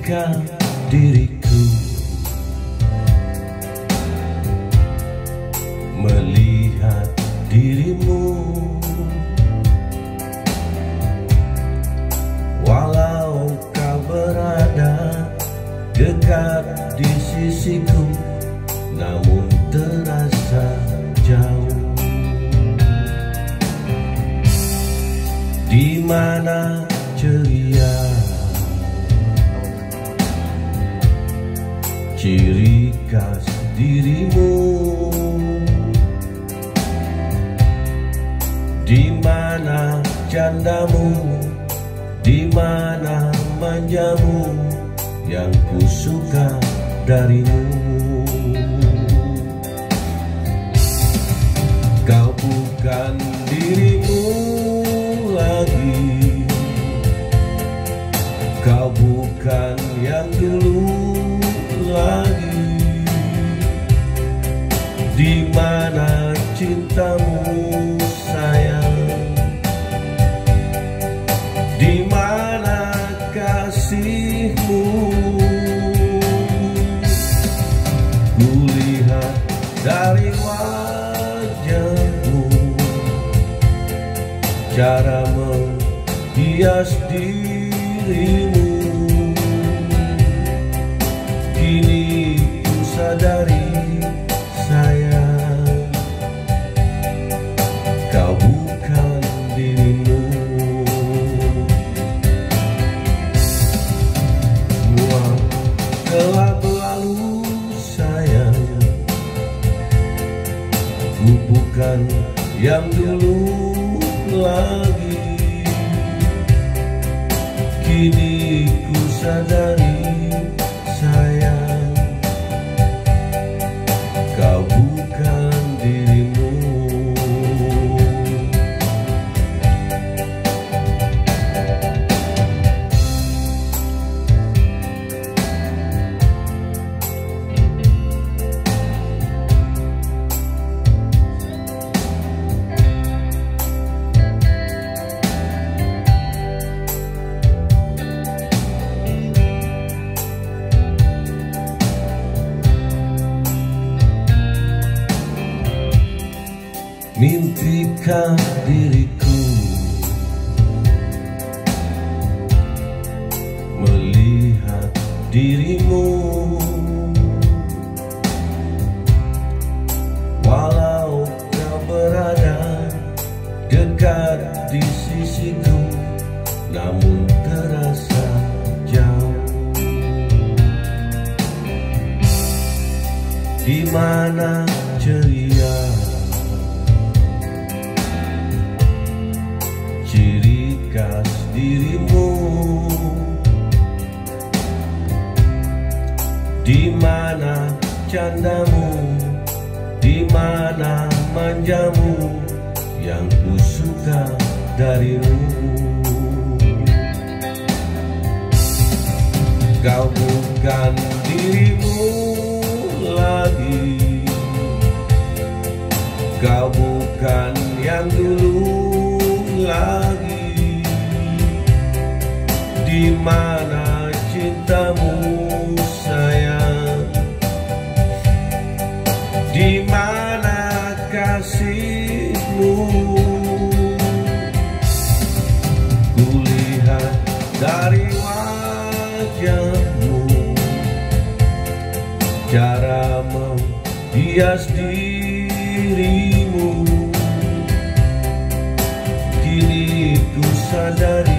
ketika diriku melihat dirimu, walau kau berada dekat di sisiku, namun terasa jauh. Di mana ceria ciri khas dirimu, di mana candamu, di mana manjamu yang ku suka darimu. Kau bukan dirimu lagi, kau bukan yang dulu lagi. Di mana cintamu sayang, di mana kasihmu? Kulihat dari wajahmu, cara menghias dirimu. Kini ku sadari sayang, kau bukan dirimu. Semua telah berlalu sayang, ku bukan yang dulu lagi. Kini ku sadari sayang, kau bukan dirimu. Mimpikan diriku melihat dirimu, walau kau berada dekat di sisiku, namun terasa jauh. Di mana ceria ciri khas dirimu, di mana candamu, di mana manjamu yang ku suka darimu. Kau bukan dirimu lagi, kau bukan yang dulu lagi. Di mana cintamu sayang, di mana kasihmu? Kulihat dari wajahmu, cara menghias dirimu. Kini ku sadari